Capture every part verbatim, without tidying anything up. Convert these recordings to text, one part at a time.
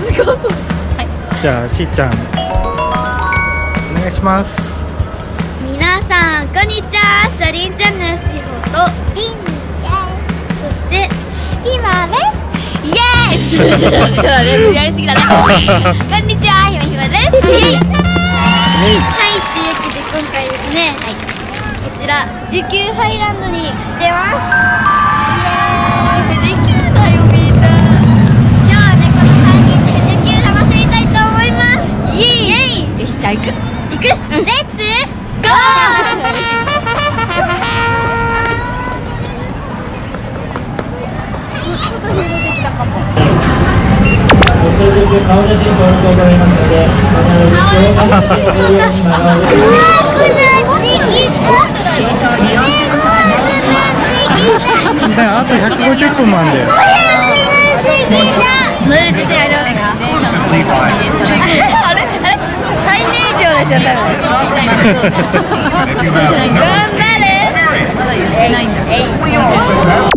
じゃあしーちゃんお願いします。 皆さんこんにちは、サリンちゃんのしほとインです。そしてひまです。イエーイちょっとね、やりすぎだね。こんにちは、ひまひまです。イエーイ。はい、というわけで今回ですね、はい、こちら富士急ハイランドに来てます。イエーイ、富士急だよみんな。今日はね、このさんにんで富士急楽しみたいと思います。イエーイ。よし、じゃあ行く行く、レッツゴー。 顔写真登録を取りますので、 あとひゃくごじゅっぷんもあんだよ。 乗れる自信ありますか？あれあれ最年少ですよ多分。頑張れ。えいえい。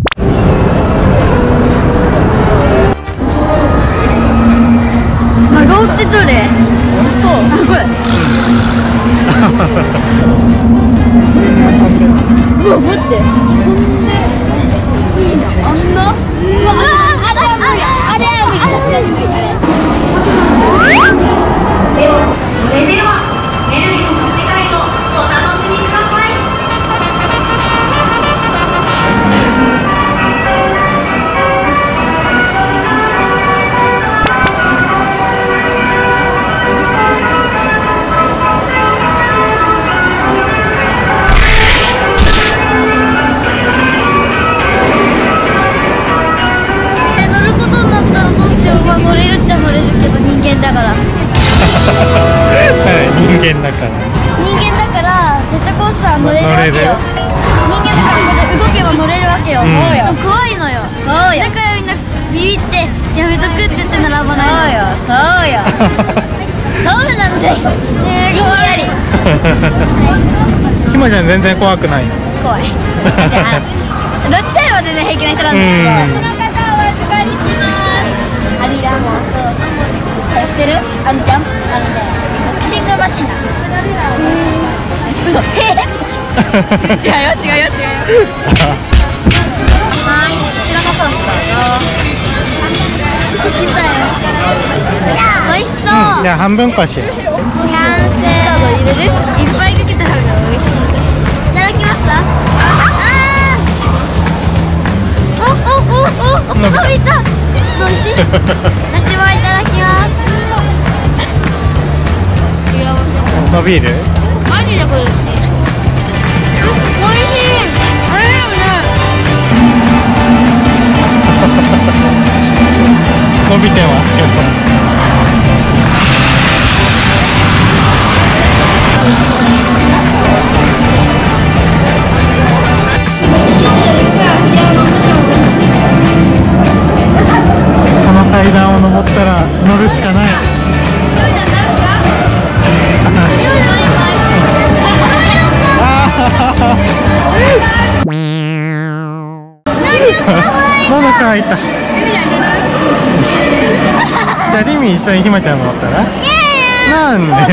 ローテどれ？そうすごい。うわ待って。いいなあんな。うわあれあれあれあれ無理あれ。それではメルリンの世界をお楽しみください。乗れるっちゃ乗れるけど人間だから。 人間だから。 人間だからジェットコースター乗れるわけよ。人間だから動けば乗れるわけよ。そうよ。怖いのよ。そうよ。だからみんなビビってやめとくって言って並ばないの。そうよ。そうよ。そうなんだよ。ねえ、怖い。 ひまちゃん全然怖くないの？ 怖い。じゃあどっちは全然平気な人なんですけど。その方お預かりします。アリラモと、知ってる？アリちゃん？あのね、ボクシングマシンなの。嘘、へーって。違うよ、違うよ、違うよ。はい、こちらのコースどうぞ。来たよ。美味しそう。 じゃあ半分こしよう。 完成。入れる？いっぱいかけた方が美味しそう。いただきますわ。ああ。おおおお、伸びた。美味しい。私もいただきます。 伸びる？ マジでこれですね。うん、美味しい。あれよね。 伸びてますけど。階段を登ったら乗るしかない。喉乾いた。じゃあリミ一緒にひまちゃん乗ったら？なんで？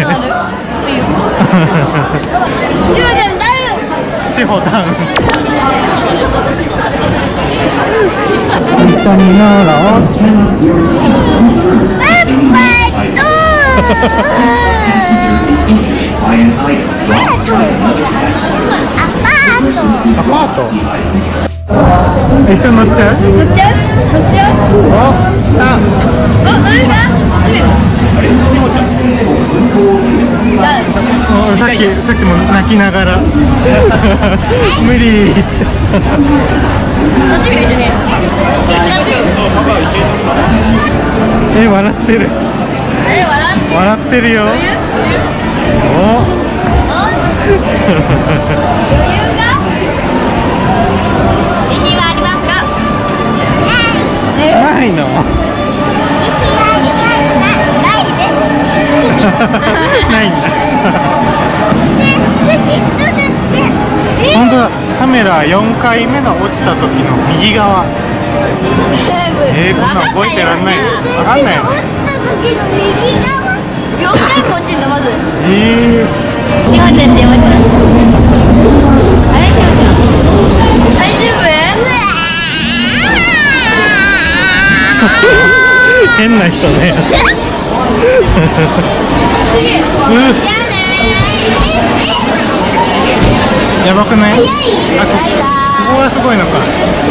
しほたん。一緒に乗ろう。アパート。一緒に乗っちゃう？乗っちゃう？乗っちゃう？お、あ。お、乗るか？あれ？しもちゃん。さっきさっきも泣きながら無理。乗ってみる一緒に。え、笑ってる。 え、笑ってる。 笑ってるよ。お。 余裕が？自信はありますか？ない。 ないの？ 自信はありますか？ないです。 ないんだ。 写真撮るって。 本当だ。カメラよんかいめの落ちた時の右側。えー、こんな覚えてらんない。わかんない。落ちた時の右側。よんかいも落ちるのまず。 ええ。 しほちゃんって呼ばれてます。あれしほちゃん。大丈夫？ ちょっと変な人ね。やばくない？あ、こ、ここがすごいのか。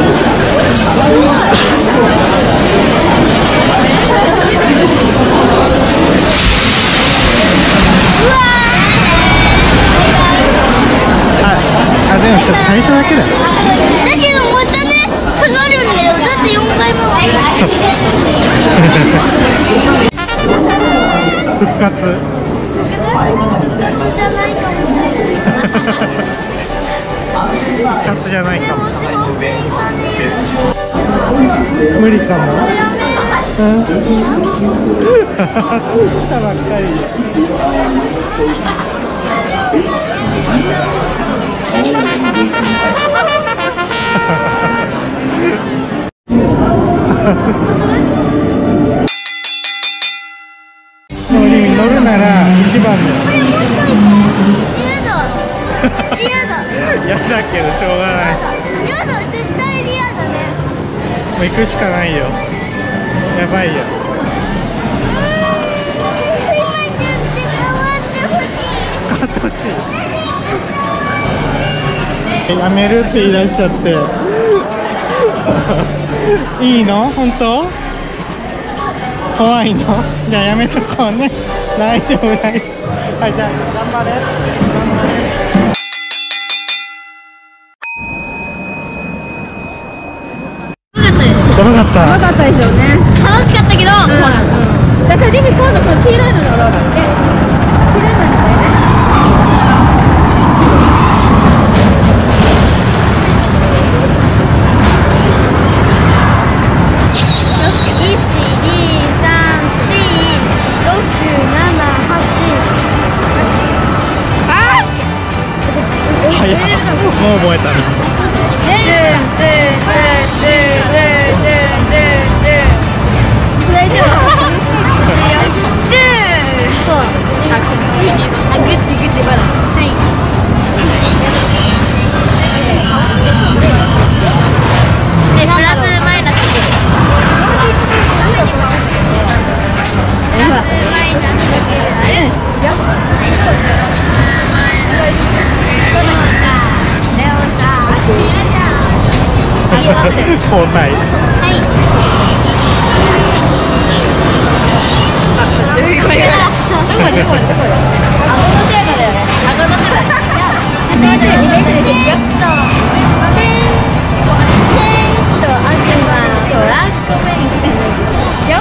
あ、あ、でも最初だけだよ。 だけどまたね、下がるんだよ。だってよんかいも。 復活。復活じゃないかも。無理かも。うん。来たばっかり。乗るなら一番だよ。 嫌だ。 嫌だけどしょうがない。 嫌だ、絶対に嫌だね。 もう行くしかないよ。やばいよ。変わってほしい。え、やめるって言い出しちゃって。いいの？本当？怖いの？じゃあやめとこうね。大丈夫大丈夫。はい、じゃあ頑張れ。やばかった。 やばかったでしょうね。楽しかったけど、うん、怖かった。だからリミ今度この黄色いの乗ろうだって。黄色いの乗ろうね。 もう覚えたね。 あ、グッチグッチバラ。はい。で、プラスマイナスで。プラスマイナスだけである。 交代。 はい。あ、どこどこどこどこ顎のテーマだよね。顎のテーマ。天使と悪魔のトランクメイクよ。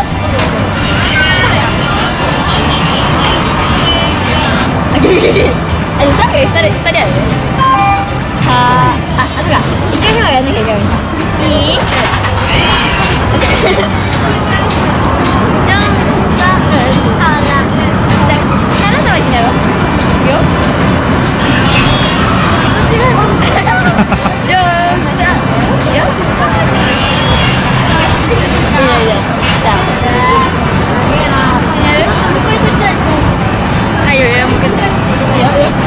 あ、ギリギリ。あ、でもさっき二人二人やるね。はあ、あ、あとか一回目はやんなきゃいけないんだ。いい？じゃん、さ、はら、じゃ、からさはしないわ。いくよ。違うの。じゃん、さ、よ。いやいや、じゃあ。やる？ここ行くたい。あ、いいよいいよ、もう一回。いいよいいよ。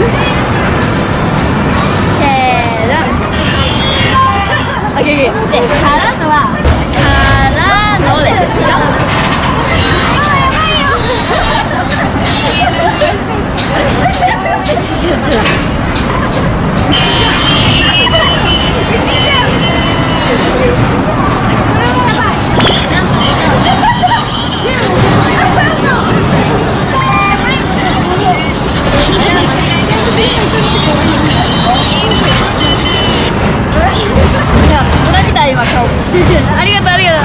せーの。オッケーオッケー。で、からのは、からのですよ。今顔。ありがとうありがとう。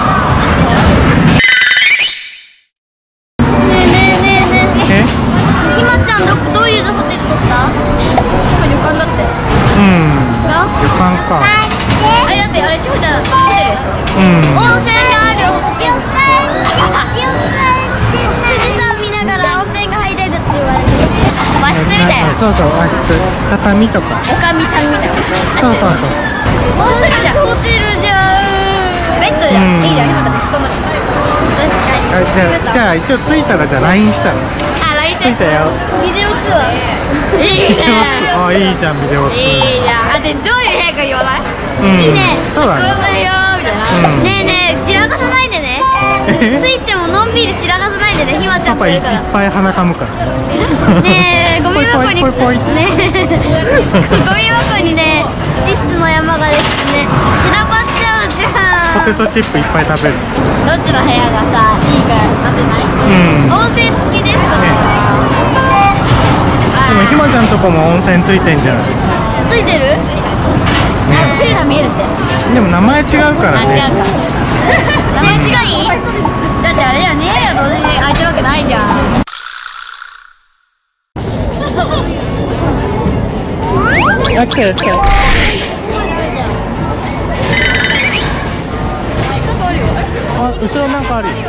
ねえねえねえねえ。ひまちゃんどどういうホテル取った？今旅館だって。 うん。旅館か。 あれだってあれちほちゃんホテルでしょ。 うん。 温泉がある。旅館。旅館。富士山見ながら温泉が入れるって言われて。和室みたいな。 そうそう和室。畳とか。 おかみさんみたいな。 そうそうそう。 ホテルじゃん。ホテルじゃん。ベベッドじゃん、いいじゃん、今だって布団の中。 あ、じゃあじゃあ一応着いたらじゃあ ライン したら。 あ、ライン着いたよ。 ビデオ通話。いいね。 あ、いいじゃんビデオ通話。 いいじゃん。あ、でどういう部屋か言わない？ うん、 いいね。 そうだね。 こんなよみたいな。ねえねえ、散らかさないでね。着いてものんびり散らかさないでね、ひまちゃんといるから。 パパいっぱい鼻かむから。 ねえ、ゴミ箱にね、ゴミ箱にね、ティッシュの山がですね、散らばっちゃうじゃん。 ポテトチップいっぱい食べる。 どっちの部屋がさ、いいかなってない？ うん。 温泉付きですかね。 でもひまちゃんとこも温泉ついてんじゃん。 ついてる？冬が見えるって。 でも名前違うからね。 違うか。名前違い？だってあれじゃねえよ、同時に空いてるわけないじゃん。 あ、来たよ来たよ。あ、後ろなんかあるよ。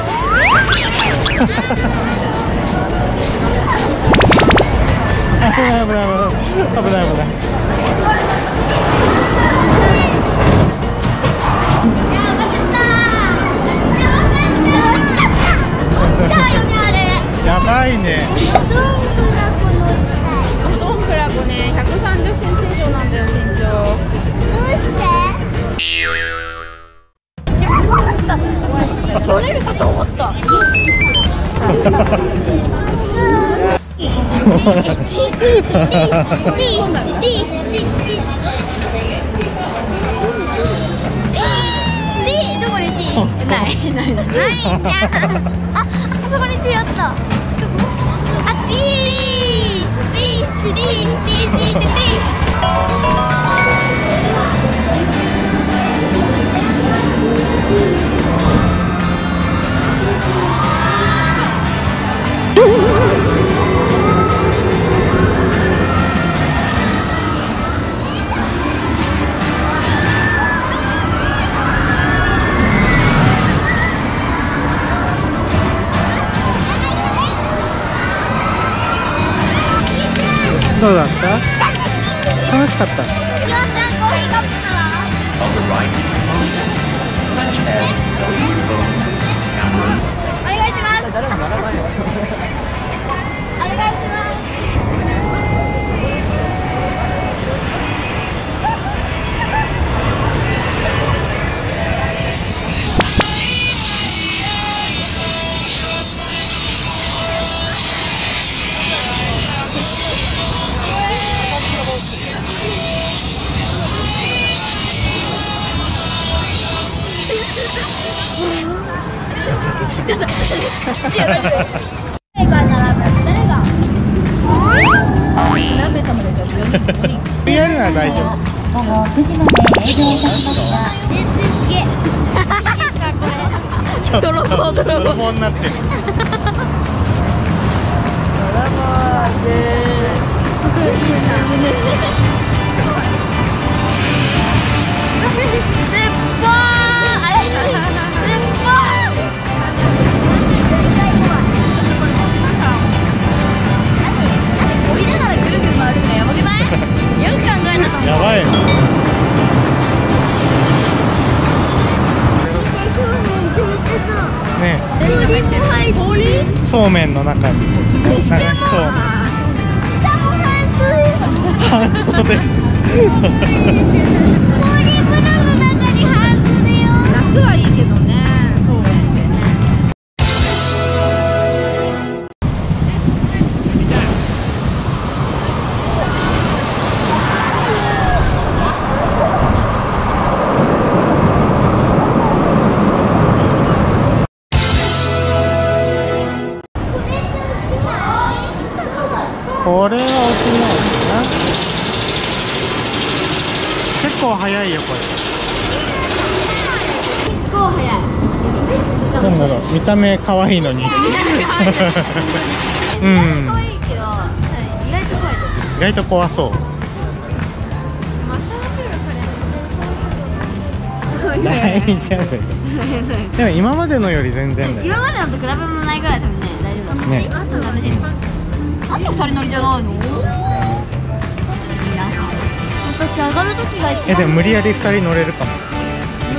危ない危ない危ない危ない危ない。やばいね。 どんくらこね、ひゃくさんじゅっセンチ以上なんだよ、身長。 どうして？取れるかと思った。どこに T？ ないないないじゃん。あ、あそこに T あった。あ、T T T T T T T。 どうだった？楽しかった。 ひまちゃん、コーヒーカップなら。 On the right is promotion, such as cellular phones, cameras. お願いします。誰もならないよ。お願いします。誰が並ぶ？誰が？何名様ですか？ やるなら大丈夫。 午後くじまで営業いたしますが、 全然すげえ。 ちょっと泥棒泥棒泥棒になってる。やばいね。ねえ、そうめんの中に流しそうめん。半袖。 夏はいいけどね、そうめんでね。 これは沖縄だな。結構早いよこれ。 結構早い。 なんだろう、見た目可愛いのに。うん。 可愛いけど、意外と怖いと思う。 意外と怖そう。大丈夫。でも今までのより全然だよ。 今までのと比べもないぐらい多分ね、大丈夫だと思う。 ね。 あんた二人乗りじゃないの？私上がる時が一番。 え、でも無理やり二人乗れるかも。 無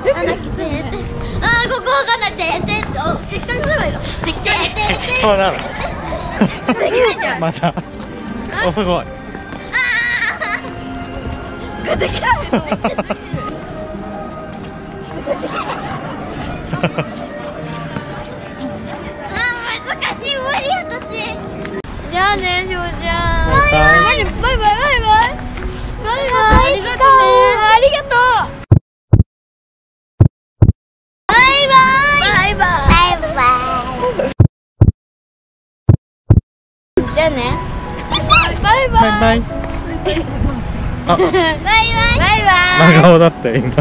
あなくてあーここわかんないててお適当にすればいいのてててそうなのまたおすごいこれできないのあー難しい無理私じゃあねしょうちゃんバイバイバイバイバイバイバイバイありがとうねありがとうバイバイバイバイバイじゃあねバイバイバイバイあバイバイバイバイ真顔だったよ今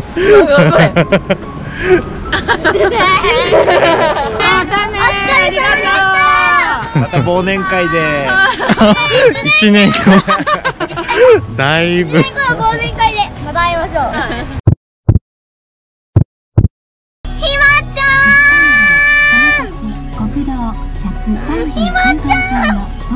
また忘年会で一年後だいぶ一年後の忘年会でまた会いましょうひまちゃん国道ひまちゃん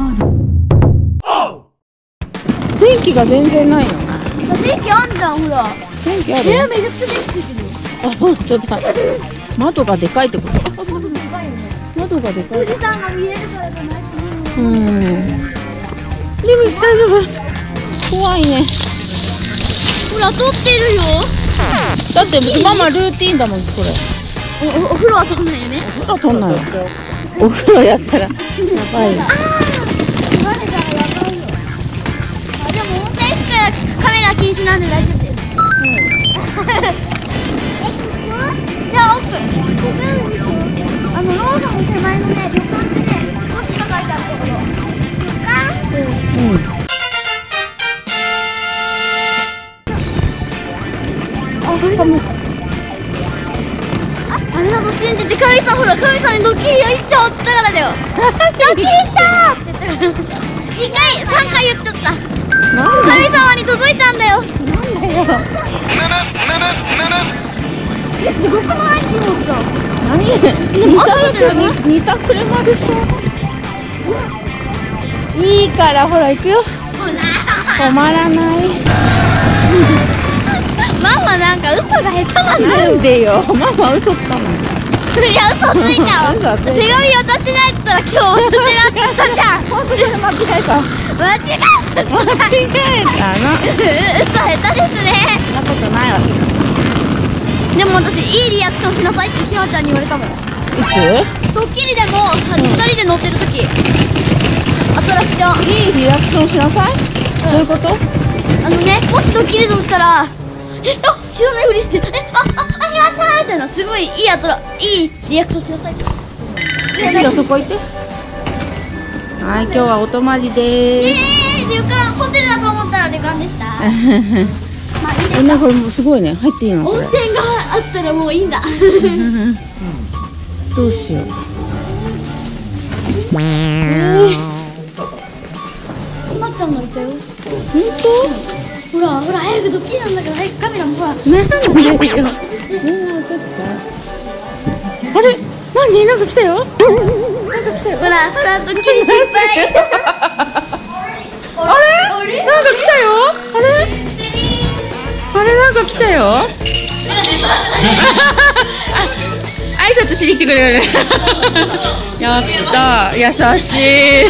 電気が全然ないの。 電気あんじゃんほら電気ある。 部屋めちゃくちゃ電気ついてるよあ、本当だ。窓がでかいってこと。窓がでかい。 富士山が見えるからじゃないうん。でも大丈夫。怖いね。 ほら撮ってるよだってママルーティンだもんこれ。 おおお風呂は撮んないよねお風呂取んないよ。お風呂やったらやばいよ。 あバレたらやばいよあでも温泉行くからカメラ禁止なんで大丈夫ですじゃあ奥ここなんでしょあのローソンの手前のね旅館ってねどっちが書いてあるところ旅館うん。あ、寒い。 あれだと信じて神さんほら神さんにドッキリを一丁って言ったからだよドッキリしちゃうって言ったからにかいさんかい言っちゃった神様に届いたんだよなんだよ。 えすごくないキモちゃん何？似た似た車でしょ。いいからほら行くよ。 ほら止まらない。 ママなんか嘘が下手なんだよなんでよ。ママ嘘つかない。 いや嘘ついたわ嘘ついた手紙渡してないって言ったら今日私だったじゃん本当に間違えた。 間違えた間違えたな。 嘘下手ですねそんなことないわ。いでも私いいリアクションしなさいってひまちゃんに言われたもんつ？ ドッキリでもふたりで乗ってる時アトラクションいいリアクションしなさい。どういうこと？ あのねもしドッキリだとしたらえあ知らないふりしてえあああひまちゃんみたいなすごいいいアトラいいリアクションしなさいってじゃあそこ行って。はい、今日はお泊まりでえーす。 ー、旅館ホテルだと思ったら旅館でしたまあいいですえ、なんかこれもすごいね。入っていいのこれ。 温泉があったらもういいんだどうしよう。 ひまちゃんがいたよ本ほらほら早くドッキリなんだから早くカメラもほら当？なんでよ。あれ？何？なんか来たよ。 ほらほらドッキリ失敗あれ？なんか来たよ。あれ？あれなんか来たよ。挨拶しに来てくれる。やったー、優しい。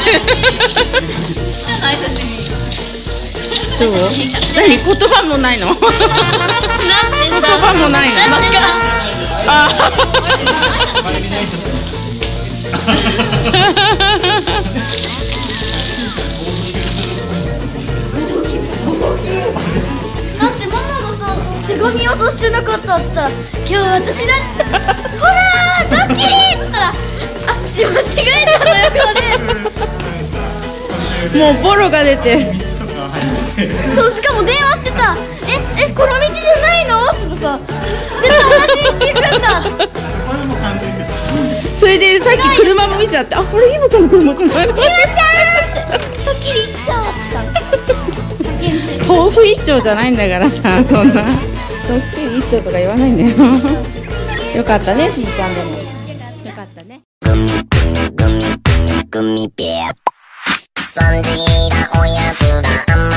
どう？何？言葉もないの？言葉もないの？あだってママがさ手紙渡してなかったって言ったら今日私だってほらドッキリって言ったらあ間違えたのよこれもうボロが出て。 そうしかも電話してさええこの道じゃないのとかさ絶対同じ道行くんだそれでさっき車も見ちゃって、あ、これひもちゃんの車じゃないの？ ひまちゃんってドッキリ一丁って豆腐一丁じゃないんだからさ、そんなドッキリ一丁とか言わないんだよ。よかったね、しんちゃんでも。よかったね。 グミグミグミグミペア。そんじらおやつだ甘